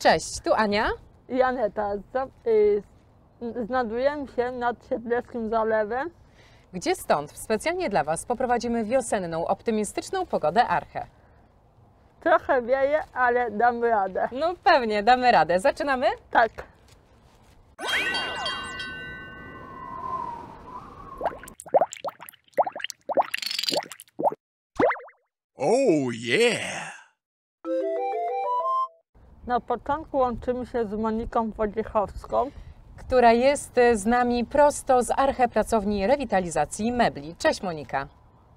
Cześć, tu Ania. I Aneta, znajdujemy się nad Siedleckim Zalewem. Gdzie stąd specjalnie dla Was poprowadzimy wiosenną, optymistyczną pogodę Archę. Trochę wieje, ale damy radę. No pewnie, damy radę. Zaczynamy? Tak. Oh yeah! Na początku łączymy się z Moniką Wojciechowską. Która jest z nami prosto z Arche Pracowni Rewitalizacji Mebli. Cześć Monika.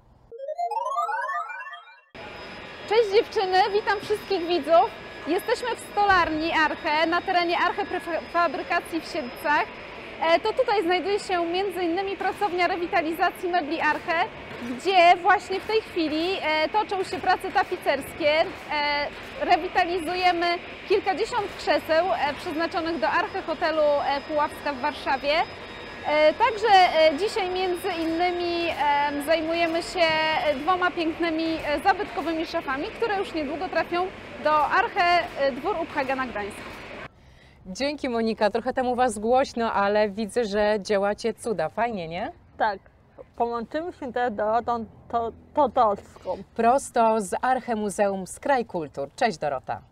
Cześć dziewczyny, witam wszystkich widzów. Jesteśmy w stolarni Arche, na terenie Arche Prefabrykacji w Siedlcach. To tutaj znajduje się m.in. pracownia rewitalizacji mebli Arche, gdzie właśnie w tej chwili toczą się prace tapicerskie. Rewitalizujemy kilkadziesiąt krzeseł przeznaczonych do Arche Hotelu Puławska w Warszawie. Także dzisiaj między innymi zajmujemy się dwoma pięknymi zabytkowymi szafami, które już niedługo trafią do Arche Dwór Uphagana Gdańsk. Dzięki Monika, trochę temu Was głośno, ale widzę, że działacie cuda. Fajnie, nie? Tak. Połączymy się teraz z Dorotą Totolską. Prosto z Arche Muzeum Skraj Kultur. Cześć Dorota.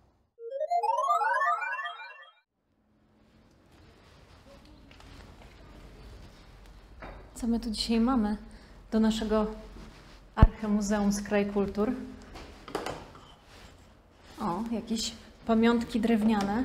Co my tu dzisiaj mamy do naszego Arche Muzeum Skraj Kultur? O, jakieś pamiątki drewniane.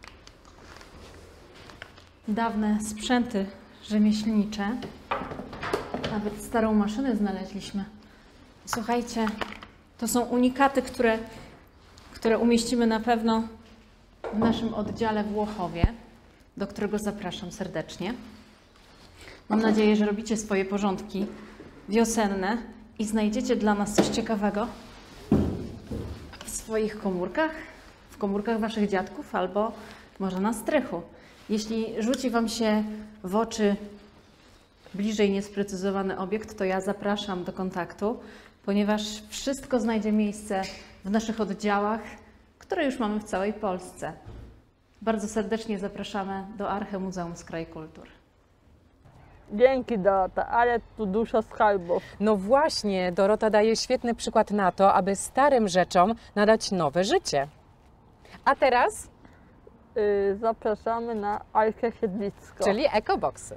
Dawne sprzęty rzemieślnicze. Nawet starą maszynę znaleźliśmy. Słuchajcie, to są unikaty, które umieścimy na pewno w naszym oddziale w Łochowie, do którego zapraszam serdecznie. Mam nadzieję, że robicie swoje porządki wiosenne i znajdziecie dla nas coś ciekawego w swoich komórkach, w komórkach Waszych dziadków albo może na strychu. Jeśli rzuci Wam się w oczy bliżej niesprecyzowany obiekt, to ja zapraszam do kontaktu, ponieważ wszystko znajdzie miejsce w naszych oddziałach, które już mamy w całej Polsce. Bardzo serdecznie zapraszamy do Arche Muzeum Skraj Kultur. Dzięki Dorota, ale tu dużo skarbów. No właśnie, Dorota daje świetny przykład na to, aby starym rzeczom nadać nowe życie. A teraz? Zapraszamy na Archę Siedlicką. Czyli ekoboksy.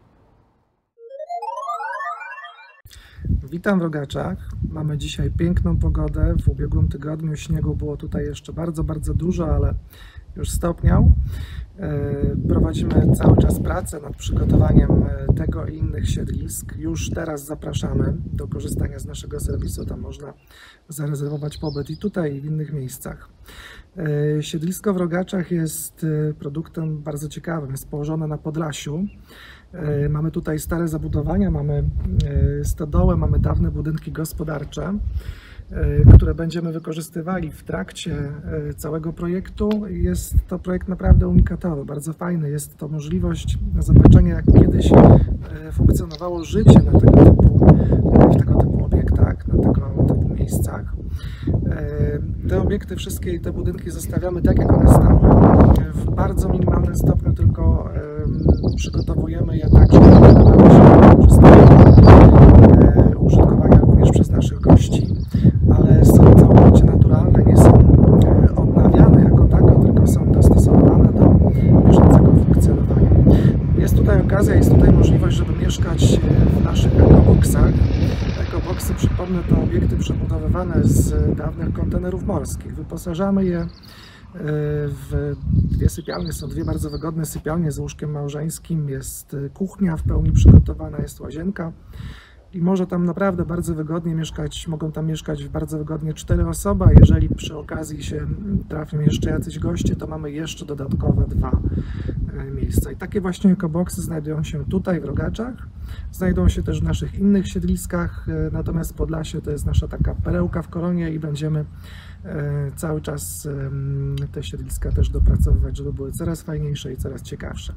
Witam w Rogaczach. Mamy dzisiaj piękną pogodę. W ubiegłym tygodniu śniegu było tutaj jeszcze bardzo, bardzo dużo, ale już stopniał. Prowadzimy cały czas pracę nad przygotowaniem tego i innych siedlisk. Już teraz zapraszamy do korzystania z naszego serwisu. Tam można zarezerwować pobyt i tutaj, i w innych miejscach. Siedlisko w Rogaczach jest produktem bardzo ciekawym. Jest położone na Podlasiu. Mamy tutaj stare zabudowania, mamy stodołę, mamy dawne budynki gospodarcze, które będziemy wykorzystywali w trakcie całego projektu. Jest to projekt naprawdę unikatowy, bardzo fajny. Jest to możliwość zobaczenia, jak kiedyś funkcjonowało życie w tego typu obiektach, na tego typu miejscach. Te obiekty wszystkie i te budynki zostawiamy tak, jak one stały. W bardzo minimalnym stopniu tylko przygotowujemy je tak, żeby nadawały się do użytkowania również przez naszych gości, ale są całkowicie naturalne, nie są odnawiane jako tako, tylko są dostosowane do bieżącego funkcjonowania. Jest tutaj okazja, jest tutaj możliwość, żeby mieszkać w naszych ekoboksach. Ekoboksy, przypomnę, to obiekty przebudowywane z dawnych kontenerów morskich. Wyposażamy je w dwie sypialnie, są dwie bardzo wygodne sypialnie z łóżkiem małżeńskim, jest kuchnia w pełni przygotowana, jest łazienka i może tam naprawdę bardzo wygodnie mieszkać, mogą tam mieszkać bardzo wygodnie 4 osoby, a jeżeli przy okazji się trafią jeszcze jacyś goście, to mamy jeszcze dodatkowe 2 miejsca. I takie właśnie ekoboksy znajdują się tutaj w Rogaczach, znajdą się też w naszych innych siedliskach, natomiast Podlasie to jest nasza taka perełka w koronie i będziemy cały czas te siedliska też dopracowywać, żeby były coraz fajniejsze i coraz ciekawsze.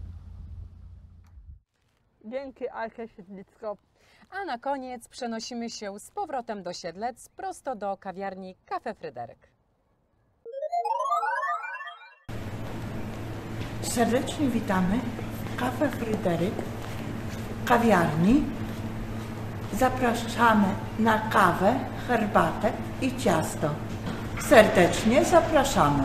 Dzięki Archę Siedlicką. A na koniec przenosimy się z powrotem do Siedlec, prosto do kawiarni Cafe Fryderyk. Serdecznie witamy w Cafe Fryderyk, kawiarni. Zapraszamy na kawę, herbatę i ciasto. Serdecznie zapraszamy.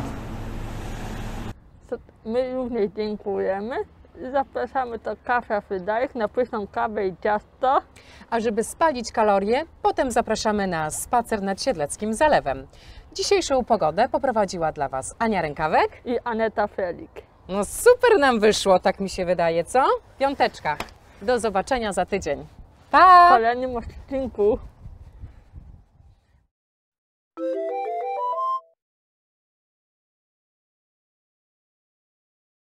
My również dziękujemy. Zapraszamy do Cafe Fryderyk na pyszną kawę i ciasto. A żeby spalić kalorie, potem zapraszamy na spacer nad Siedleckim Zalewem. Dzisiejszą pogodę poprowadziła dla Was Ania Rękawek. I Aneta Felik. No super nam wyszło, tak mi się wydaje, co? Piąteczka. Do zobaczenia za tydzień. Pa! W kolejnym odcinku.